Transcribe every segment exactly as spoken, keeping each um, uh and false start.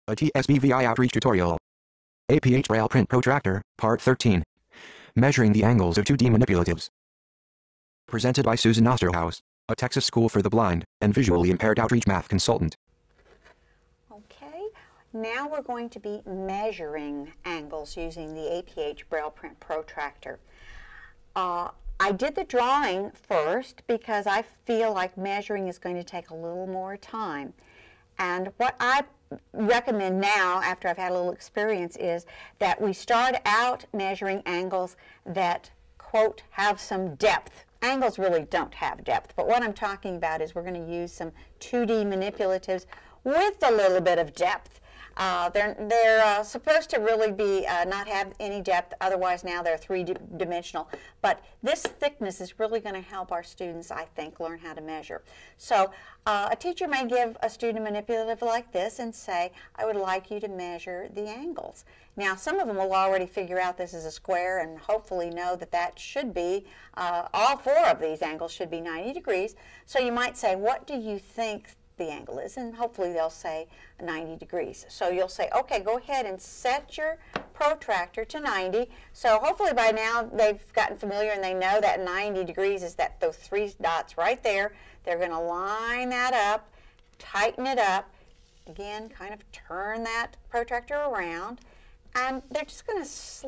A T S B V I outreach tutorial. A P H Braille print protractor, part thirteen. Measuring the angles of two D manipulatives. Presented by Susan Osterhaus, a Texas School for the Blind and Visually Impaired Outreach Math Consultant. Okay, now we're going to be measuring angles using the A P H Braille print protractor. Uh, I did the drawing first because I feel like measuring is going to take a little more time. And what I recommend now, after I've had a little experience, is that we start out measuring angles that, quote, have some depth. Angles really don't have depth, but what I'm talking about is we're going to use some two D manipulatives with a little bit of depth. Uh, they're they're uh, supposed to really be uh, not have any depth, otherwise now they're three-dimensional. But this thickness is really going to help our students, I think, learn how to measure. So uh, a teacher may give a student a manipulative like this and say, I would like you to measure the angles. Now some of them will already figure out this is a square and hopefully know that that should be, uh, all four of these angles should be ninety degrees. So you might say, what do you think the angle is? And hopefully they'll say ninety degrees. So you'll say, okay, go ahead and set your protractor to ninety. So hopefully by now they've gotten familiar and they know that ninety degrees is that those three dots right there. They're going to line that up, tighten it up, again kind of turn that protractor around, and they're just going to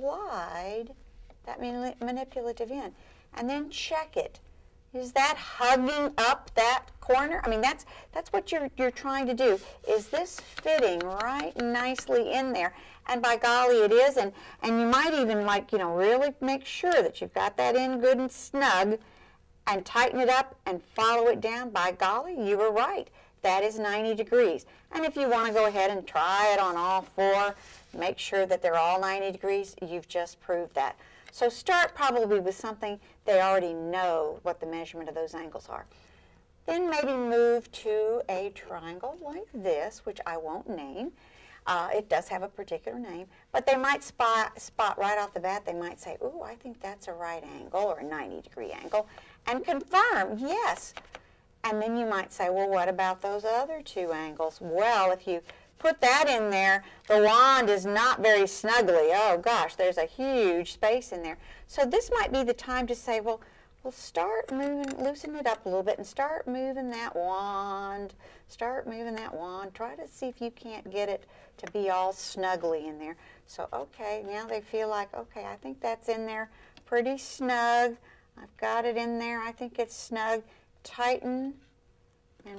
slide that mani manipulative in and then check it. Is that hugging up that corner? I mean, that's that's what you're you're trying to do. Is this fitting right nicely in there? And by golly, it is. And and you might even, like, you know, really make sure that you've got that in good and snug, and tighten it up and follow it down. By golly, you were right. That is ninety degrees. And if you want to go ahead and try it on all four, make sure that they're all ninety degrees. You've just proved that. So start probably with something they already know what the measurement of those angles are. Then maybe move to a triangle like this, which I won't name. Uh, it does have a particular name, but they might spot, spot right off the bat, they might say, ooh, I think that's a right angle or a ninety degree angle, and confirm, yes. And then you might say, well, what about those other two angles? Well, if you put that in there, the wand is not very snugly. Oh gosh, there's a huge space in there. So this might be the time to say, well, we'll start moving, loosen it up a little bit and start moving that wand. Start moving that wand. Try to see if you can't get it to be all snugly in there. So, okay, now they feel like, okay, I think that's in there pretty snug. I've got it in there. I think it's snug. Tighten and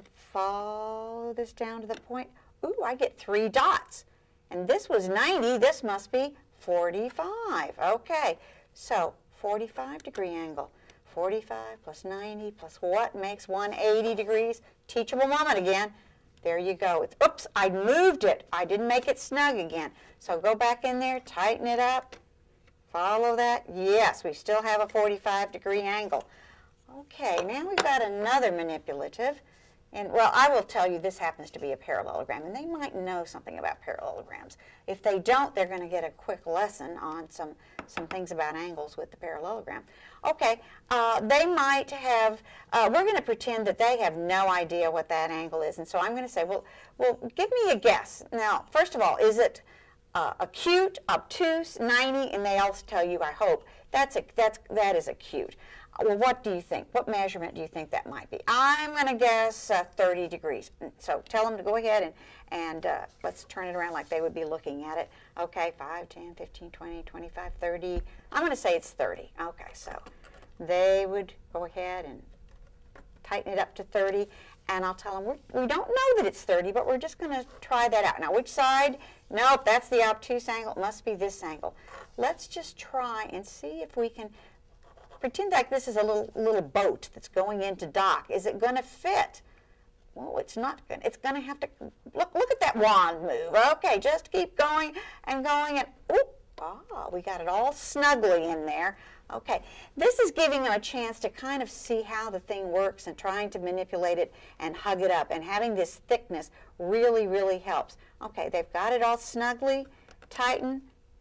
follow this down to the point. Ooh, I get three dots. And this was ninety, this must be forty-five. Okay, so forty-five degree angle. forty-five plus ninety plus what makes one hundred eighty degrees? Teachable moment again. There you go. It's, oops, I moved it. I didn't make it snug again. So go back in there, tighten it up, follow that. Yes, we still have a forty-five degree angle. Okay, now we've got another manipulative. And, well, I will tell you this happens to be a parallelogram, and they might know something about parallelograms. If they don't, they're going to get a quick lesson on some, some things about angles with the parallelogram. Okay, uh, they might have, uh, we're going to pretend that they have no idea what that angle is, and so I'm going to say, well, well, give me a guess. Now, first of all, is it uh, acute, obtuse, ninety, and they all tell you, I hope, that's a, that's, that is acute. Well, what do you think? What measurement do you think that might be? I'm going to guess uh, thirty degrees. So tell them to go ahead and, and uh, let's turn it around like they would be looking at it. Okay, five, ten, fifteen, twenty, twenty-five, thirty. I'm going to say it's thirty. Okay, so they would go ahead and tighten it up to thirty. And I'll tell them, we're, we don't know that it's thirty, but we're just going to try that out. Now, which side? Nope, that's the obtuse angle. It must be this angle. Let's just try and see if we can pretend like this is a little little boat that's going into dock. Is it going to fit? Well, it's not going. It's going to have to look. Look at that wand move. Okay, just keep going and going, and oop! Ah, we got it all snugly in there. Okay, this is giving them a chance to kind of see how the thing works and trying to manipulate it and hug it up. And having this thickness really, really helps. Okay, they've got it all snugly, tighten.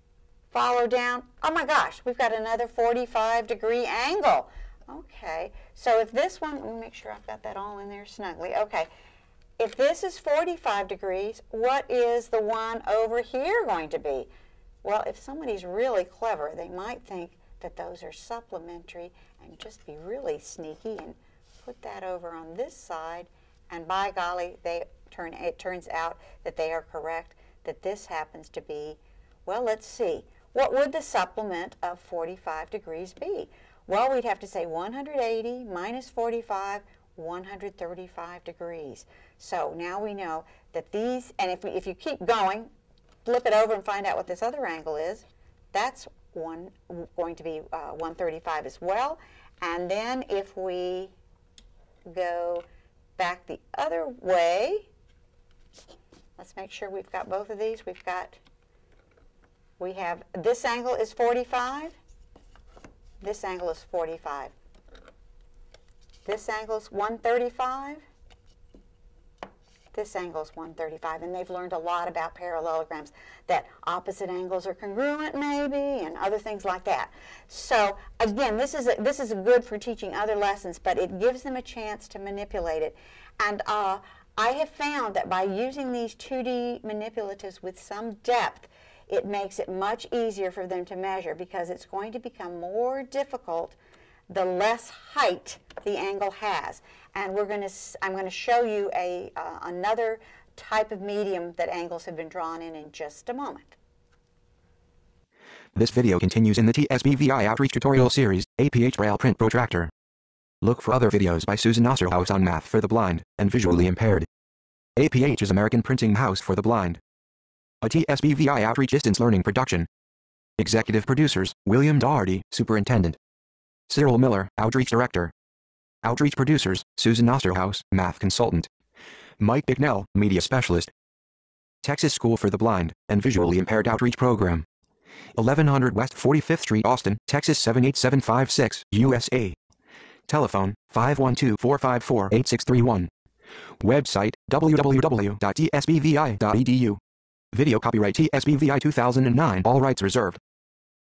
Follow down. Oh my gosh, we've got another forty-five degree angle. Okay, so if this one, let me make sure I've got that all in there snugly. Okay, if this is forty-five degrees, what is the one over here going to be? Well, if somebody's really clever, they might think that those are supplementary and just be really sneaky and put that over on this side, and by golly, they turn, it turns out that they are correct, that this happens to be, well, let's see. What would the supplement of forty-five degrees be? Well, we'd have to say one hundred eighty minus forty-five, one hundred thirty-five degrees. So now we know that these, and if, we, if you keep going, flip it over and find out what this other angle is, that's one, going to be uh, one thirty-five as well. And then if we go back the other way, let's make sure we've got both of these. We've got, we have, this angle is forty-five, this angle is forty-five. This angle is one thirty-five, this angle is one thirty-five, and they've learned a lot about parallelograms, that opposite angles are congruent maybe, and other things like that. So again, this is a, this is a good for teaching other lessons, but it gives them a chance to manipulate it. And uh, I have found that by using these two D manipulatives with some depth, it makes it much easier for them to measure, because it's going to become more difficult the less height the angle has. And we're going to, I'm going to show you a, uh, another type of medium that angles have been drawn in in just a moment. This video continues in the T S B V I Outreach Tutorial Series, A P H Braille Print Protractor. Look for other videos by Susan Osterhaus on math for the blind and visually impaired. A P H is American Printing House for the Blind. A T S B V I Outreach Distance Learning production. Executive producers, William Daugherty, Superintendent. Cyril Miller, Outreach Director. Outreach producers, Susan Osterhaus, Math Consultant. Mike Bicknell, Media Specialist. Texas School for the Blind and Visually Impaired Outreach Program. eleven hundred West forty-fifth Street, Austin, Texas seven eight seven five six, U S A. Telephone, five one two, four five four, eight six three one. Website, w w w dot t s b v i dot e d u. Video copyright T S B V I two thousand nine, all rights reserved.